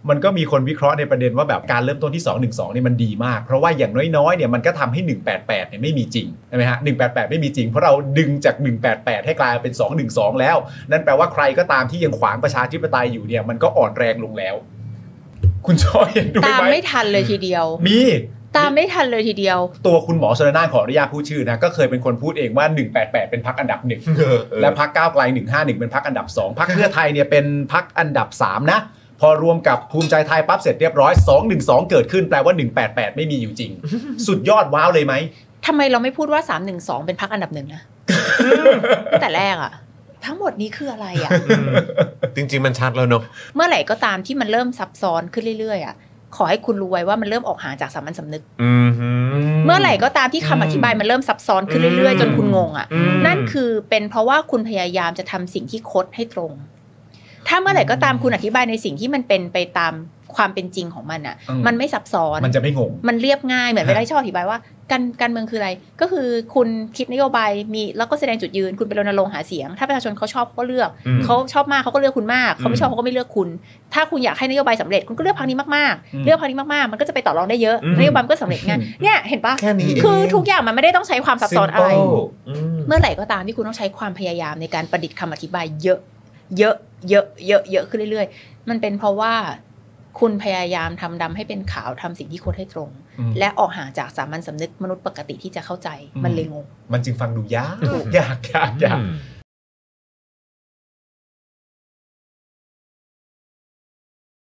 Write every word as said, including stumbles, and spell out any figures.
มันก็มีคนวิเคราะห์ในประเด็นว่าแบบการเริ่มต้นที่สองหนึ่งสองเนี่ยมันดีมากเพราะว่าอย่างน้อยๆเนี่ยมันก็ทำให้หนึ่งแปดแปดเนี่ยไม่มีจริงใช่ไหมฮะหนึ่งแปดแปดไม่มีจริงเพราะเราดึงจากหนึ่งแปดแปดให้กลายเป็นสองหนึ่งสองแล้วนั่นแปลว่าใครก็ตามที่ยังขวางประชาธิปไตยอยู่เนี่ยมันก็อ่อนแรงลงแล้วคุณชอยเห็นด้วยไหมตามไม่ทันเลยทีเดียวมีตามไม่ทันเลยทีเดียวตัวคุณหมอชลนานขออนุญาตพูดชื่อนะก็เคยเป็นคนพูดเองว่าหนึ่งแปดแปดเป็นพรรคอันดับหนึ่งและพรรคก้าวไกลหนึ่งห้าหนึ่งเป็นพรรคอันดับสองพรรคเพื่อไทยเนี่ยเป็นพรรคอันดับสามนะพอรวมกับภูมิใจไทยปั๊บเสร็จเรียบร้อยสองหนึ่งสองเกิดขึ้นแปลว่าหนึ่งแปดแปดไม่มีอยู่จริงสุดยอดว้าวเลยไหมทำไมเราไม่พูดว่าสามหนึ่งสองเป็นพรรคอันดับหนึ่งนะแต่แรกอะทั้งหมดนี้คืออะไรอะจริงๆมันชัดแล้วเนอะเมื่อไหร่ก็ตามที่มันเริ่มซับซ้อนขึ้นเรื่อยๆอะขอให้คุณรู้ไว้ว่ามันเริ่มออกห่างจากสามัญสำนึกเมื่อไหร่ก็ตามที่คำอธิบายมันเริ่มซับซ้อนขึ้นเรื่อยๆจนคุณงงอ่ะนั่นคือเป็นเพราะว่าคุณพยายามจะทำสิ่งที่คดให้ตรงถ้าเมื่อไหร่ก็ตามคุณอธิบายในสิ่งที่มันเป็นไปตามความเป็นจริงของมันอ่ะมันไม่ซับซ้อนมันจะไม่งงมันเรียบง่ายเหมือนเวลาที่ชอบอธิบายว่าการการเมืองคืออะไรก็คือคุณคิดนโยบายมีแล้วก็แสดงจุดยืนคุณไปรณรงค์หาเสียงถ้าประชาชนเขาชอบเขาก็เลือกเขาชอบมากเขาก็เลือกคุณมากเขาไม่ชอบเขาก็ไม่เลือกคุณถ้าคุณอยากให้นโยบายสำเร็จคุณก็เลือกพรรคนี้มากๆเลือกพรรคนี้มากๆมันก็จะไปต่อรองได้เยอะนโยบายก็สำเร็จง่ายเนี่ยเห็นปะคือทุกอย่างมันไม่ได้ต้องใช้ความซับซ้อนอะไรเมื่อไหร่ก็ตามที่คุณต้องใช้ความพยายามในการประดิษฐ์คำอธิบายเยอะเยอะเยอะเยอะเยอะขึ้นเรื่อยๆมันเป็นเพราะว่าคุณพยายามทำดำให้เป็นขาวทำสิ่งที่โคตรให้ตรงและออกห่างจากสามัญสำนึกมนุษย์ปกติที่จะเข้าใจมันเลยงงมันจึงฟังดูยากยากยากยาก